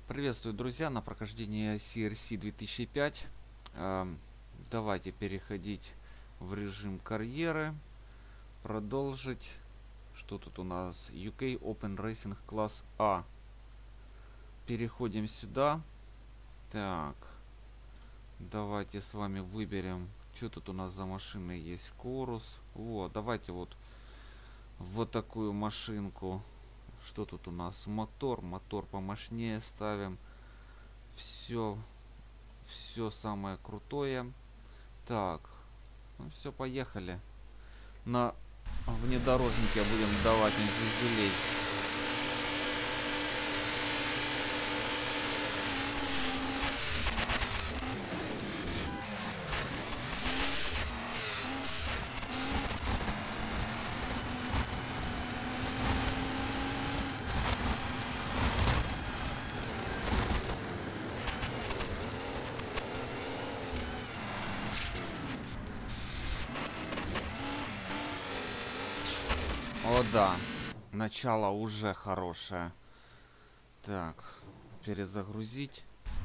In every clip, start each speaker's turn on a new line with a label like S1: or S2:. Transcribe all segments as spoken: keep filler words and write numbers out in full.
S1: Приветствую, друзья, на прохождении си эр си две тысячи пять. Э, давайте переходить в режим карьеры. Продолжить. Что тут у нас? ю кей Open Racing класс А. Переходим сюда. Так. Давайте с вами выберем. Что тут у нас за машины есть? Корус. Вот, давайте вот вот такую машинку. Что тут у нас? Мотор. Мотор помощнее ставим. Все. Все самое крутое. Так. Ну все, поехали. На внедорожнике будем давать им звездюлей. О да, начало уже хорошее. Так, перезагрузить.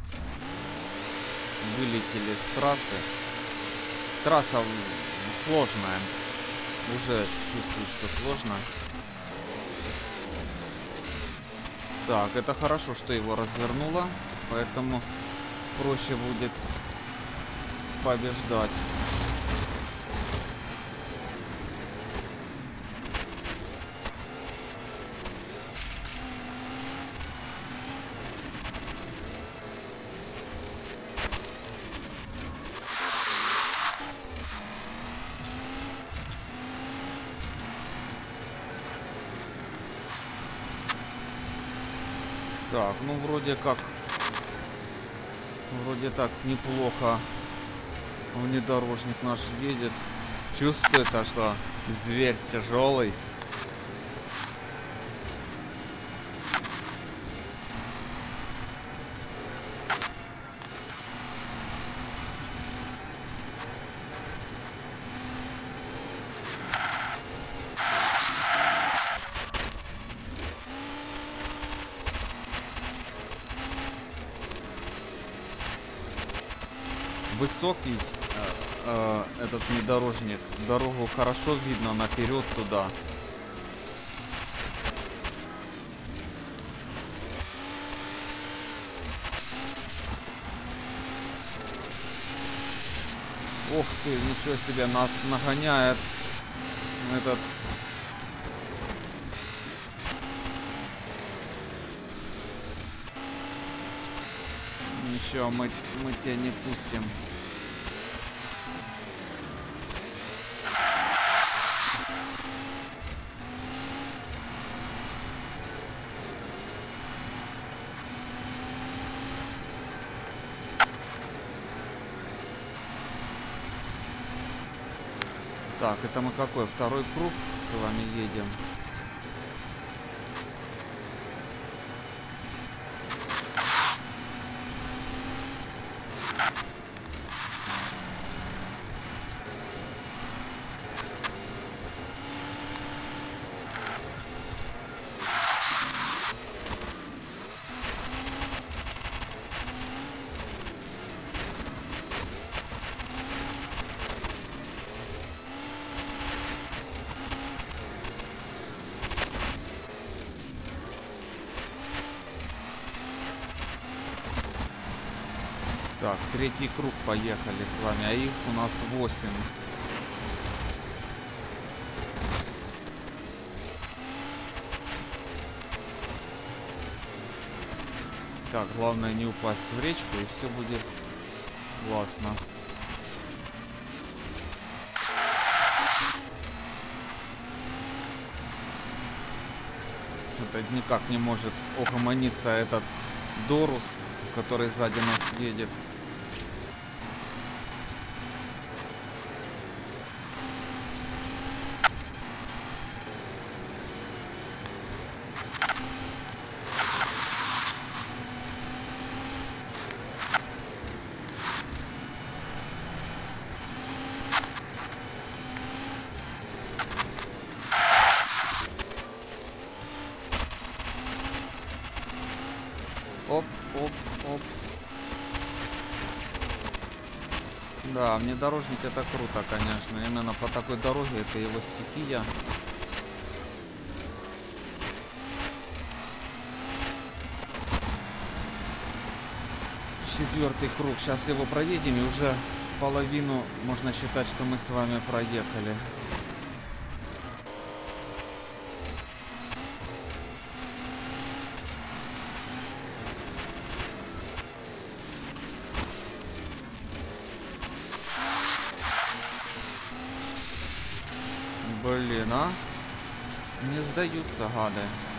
S1: Вылетели с трассы. Трасса сложная. Уже чувствую, что сложно. Так, это хорошо, что его развернуло. Поэтому проще будет побеждать. Так, ну вроде как, вроде так неплохо внедорожник наш едет. Чувствуется, что зверь тяжелый. Высокий э, э, этот внедорожник, дорогу хорошо видно наперед туда. Ух ты, ничего себе, нас нагоняет этот. Ничего, мы, мы тебя не пустим. Так, это мы какой? Второй круг с вами едем. Так, третий круг поехали с вами, а их у нас восемь. Так, главное не упасть в речку, и все будет классно. Что-то никак не может угомониться этот Дорус, который сзади нас едет. Оп, оп, оп. Да, внедорожник это круто, конечно. Именно по такой дороге это его стихия. Четвертый круг. Сейчас его проедем, и уже половину можно считать, что мы с вами проехали. Блин, а? Не сдаются гады.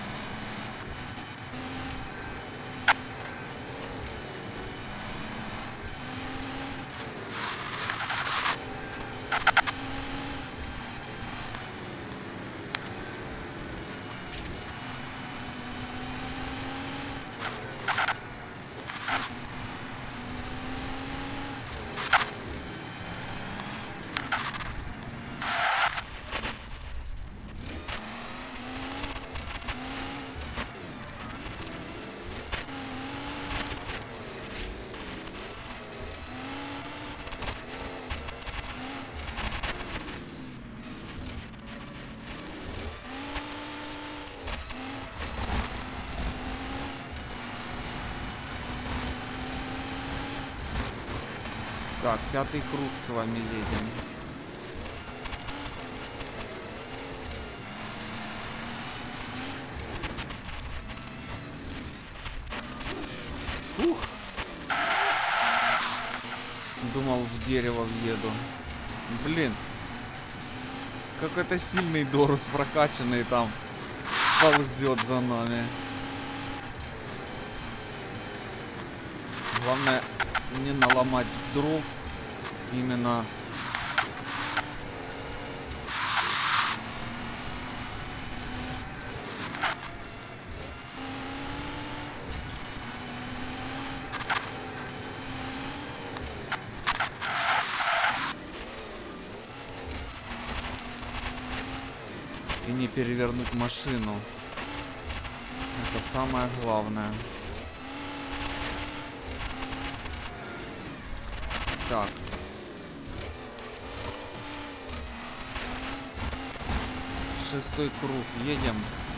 S1: Так, пятый круг с вами едем. Ух! Думал, в дерево въеду. Блин. Какой-то сильный Дорус прокачанный там ползет за нами. Главное не наломать дров. Именно и не перевернуть машину. Это самое главное. Так. Шестой круг. Едем.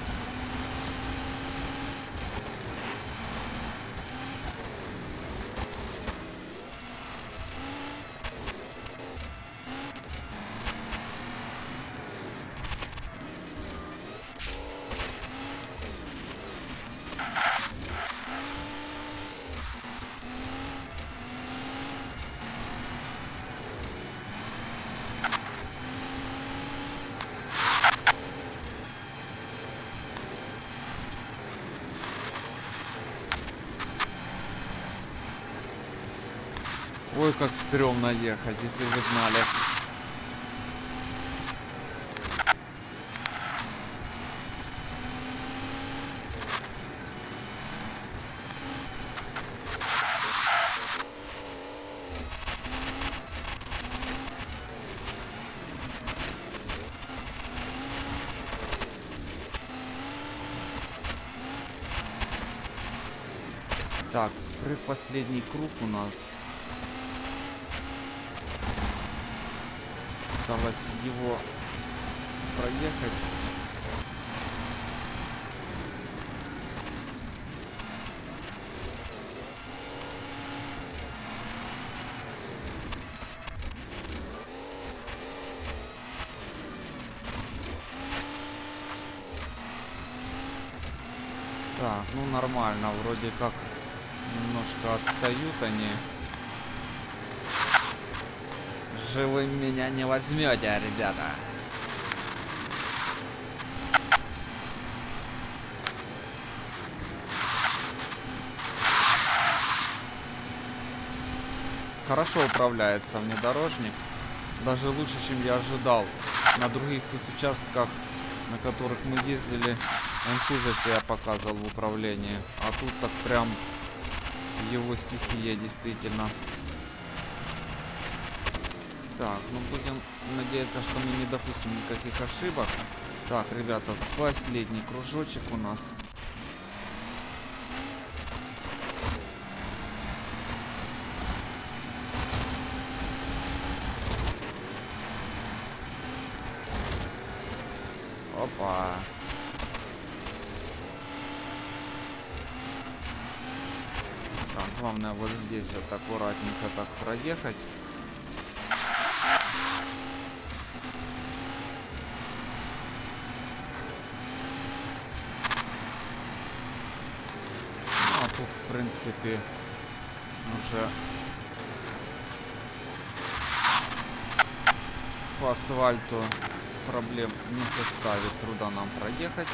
S1: Ой, как стрёмно ехать, если вы знали. Так, предпоследний круг у нас. Осталось его проехать. Так, ну нормально, вроде как немножко отстают они. Вы меня не возьмете, ребята. Хорошо управляется внедорожник. Даже лучше, чем я ожидал. На других участках, на которых мы ездили, он хуже себя показывал в управлении. А тут так прям его стихия действительно. Так, ну будем надеяться, что мы не допустим никаких ошибок. Так, ребята, последний кружочек у нас. Опа. Так, главное вот здесь вот аккуратненько так проехать. Ну, а тут, в принципе, уже по асфальту проблем не составит труда нам проехать.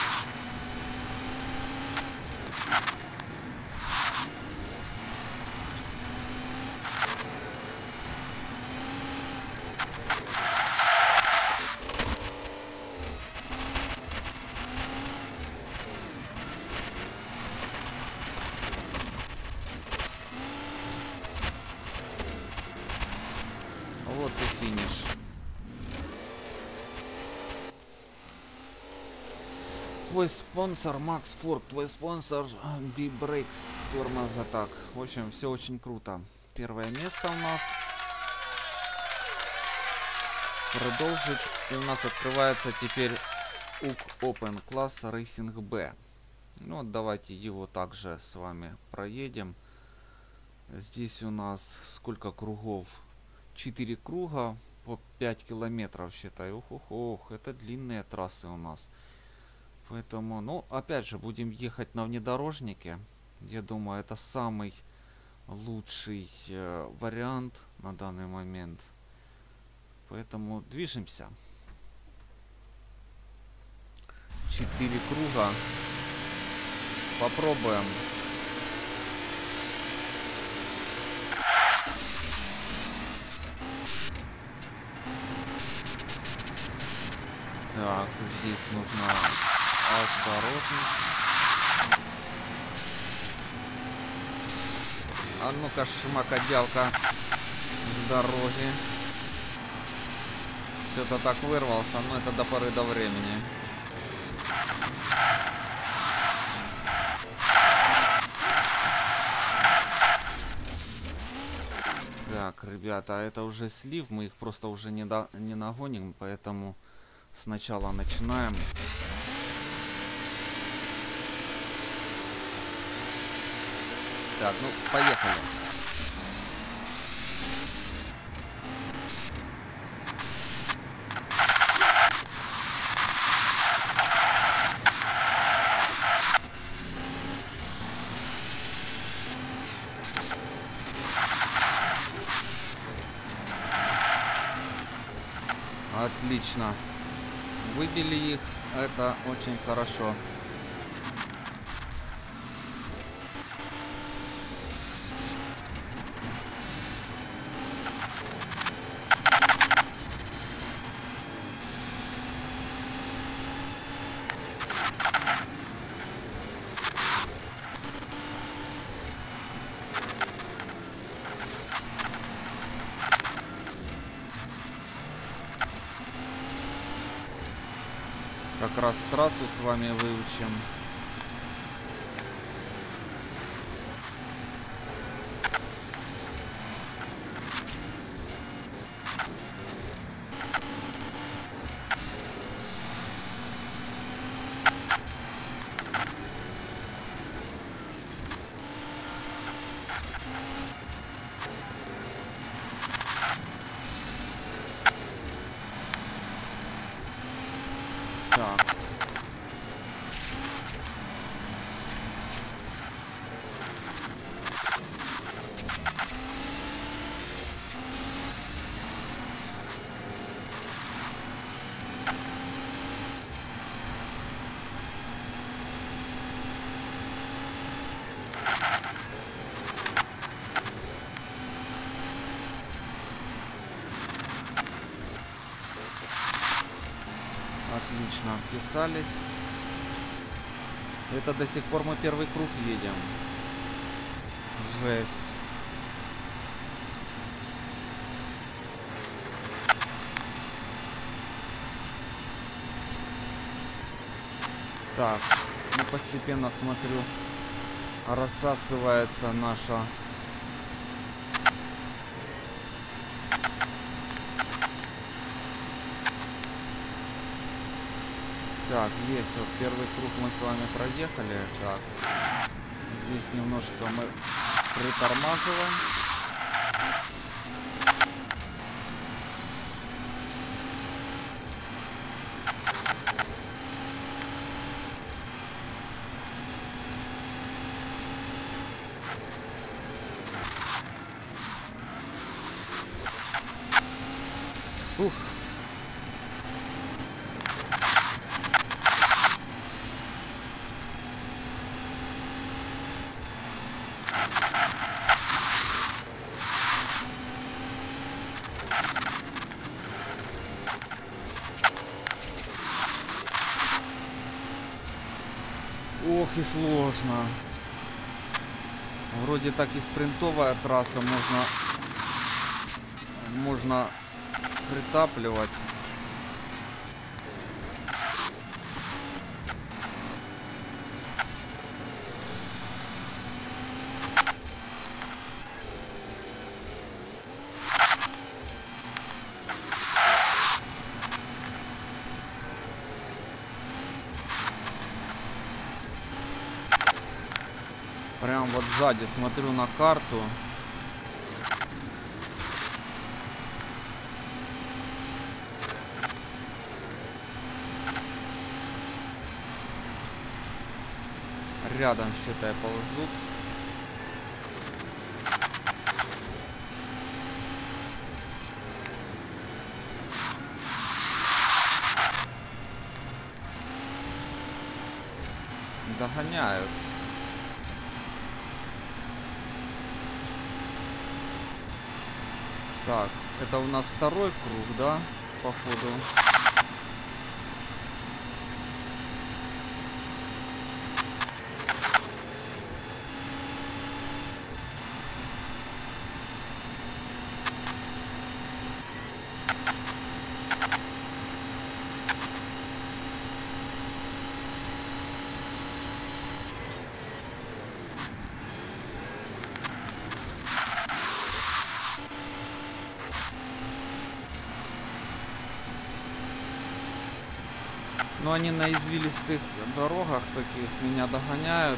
S1: Вот и финиш. Твой спонсор Макс Форк, твой спонсор B-Brakes, тормоза. Так, в общем, все очень круто. Первое место у нас. Продолжить. И у нас открывается теперь УК Open класс Racing B. Ну вот давайте его также с вами проедем. Здесь у нас сколько кругов? четыре круга по пять километров, считай. Ох, ох, ох, это длинные трассы у нас. Поэтому, ну, опять же, будем ехать на внедорожнике. Я думаю, это самый лучший э, вариант на данный момент. Поэтому движемся. четыре круга. Попробуем. Так, здесь нужно осторожно. А ну-ка, шмакоделка с дороги. Что-то так вырвался, но это до поры до времени. Так, ребята, это уже слив, мы их просто уже не, до... не нагоним, поэтому сначала начинаем. Так, ну, поехали. Отлично. Выбили их. Это очень хорошо. Как раз трассу с вами выучим. Так. Отлично, вписались. Это до сих пор мы первый круг едем. Жесть. Так, ну постепенно смотрю, рассасывается наша Так, есть. Вот первый круг мы с вами проехали. Так. Здесь немножко мы притормаживаем. Ух. Ох, и сложно. Вроде так и спринтовая трасса, можно можно притапливать. Прям вот сзади смотрю на карту. Рядом, считай, ползут. Догоняют. Так, это у нас второй круг, да, походу. Но они на извилистых дорогах таких меня догоняют.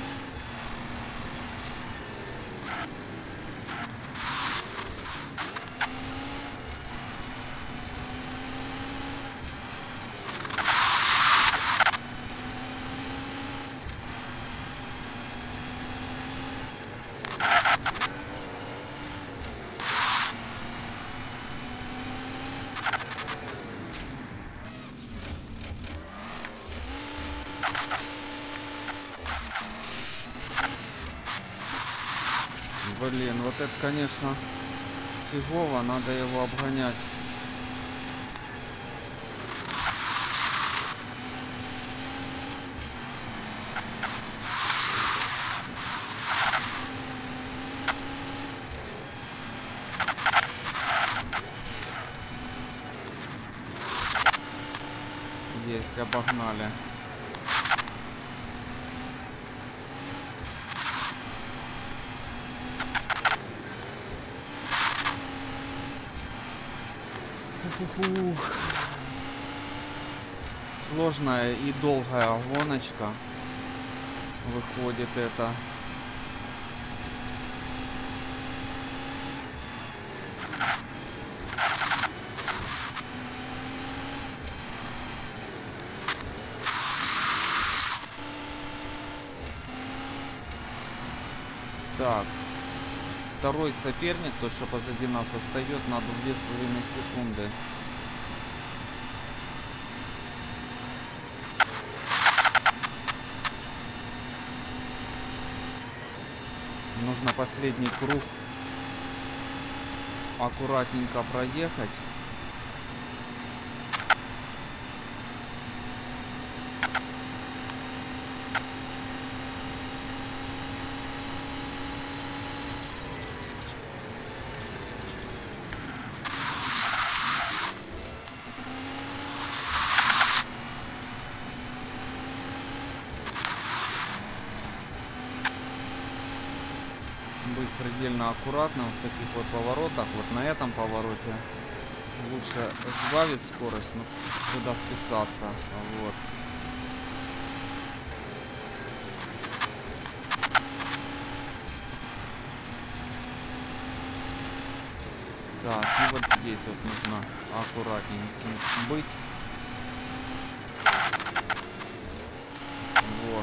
S1: Блин, вот это, конечно, фигово, надо его обгонять. Есть, обогнали. Фух. Сложная и долгая гоночка выходит это. Так, второй соперник, тот, что позади нас, отстает на две с половиной секунды. Нужно последний круг аккуратненько проехать. Быть предельно аккуратным в таких вот поворотах. Вот на этом повороте лучше сбавить скорость, но сюда вписаться. Вот. Так, и вот здесь вот нужно аккуратненьким быть. Вот.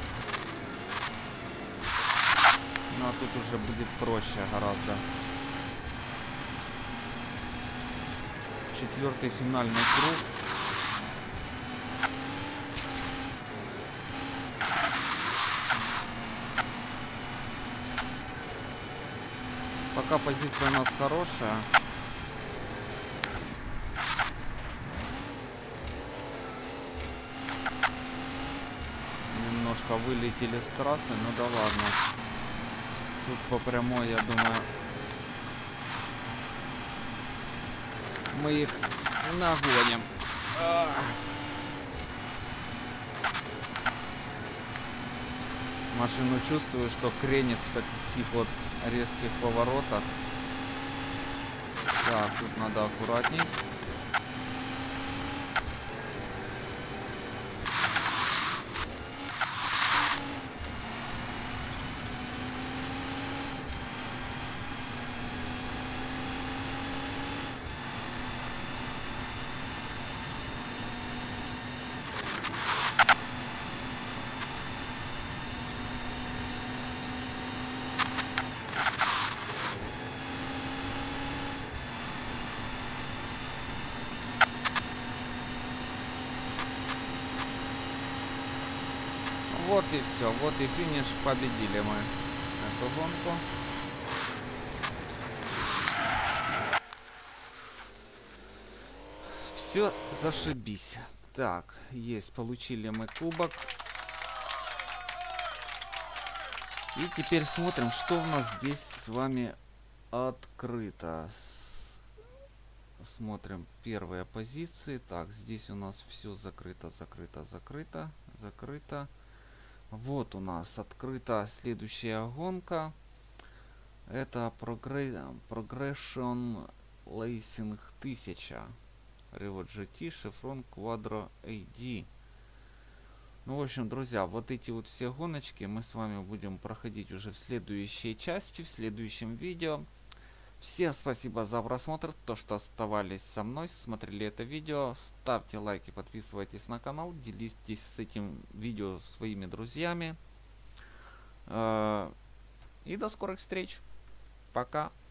S1: Ну а тут уже будет проще гораздо. Четвертый финальный круг. Пока позиция у нас хорошая. Немножко вылетели с трассы, ну да ладно. Тут по прямой, я думаю, мы их нагоним. Машину чувствую, что кренит в таких вот резких поворотах. Так, тут надо аккуратней. Вот и все, вот и финиш, победили мы эту гонку. Все, зашибись. Так, есть, получили мы кубок. И теперь смотрим, что у нас здесь с вами открыто. С... Смотрим первые позиции. Так, здесь у нас все закрыто, закрыто, закрыто, закрыто. Вот у нас открыта следующая гонка. Это Progression Racing тысяча. Revo джи ти, Chevron Quadro эй ди. Ну, в общем, друзья, вот эти вот все гоночки мы с вами будем проходить уже в следующей части, в следующем видео. Всем спасибо за просмотр, то, что оставались со мной, смотрели это видео. Ставьте лайки, подписывайтесь на канал, делитесь с этим видео своими друзьями. И до скорых встреч. Пока.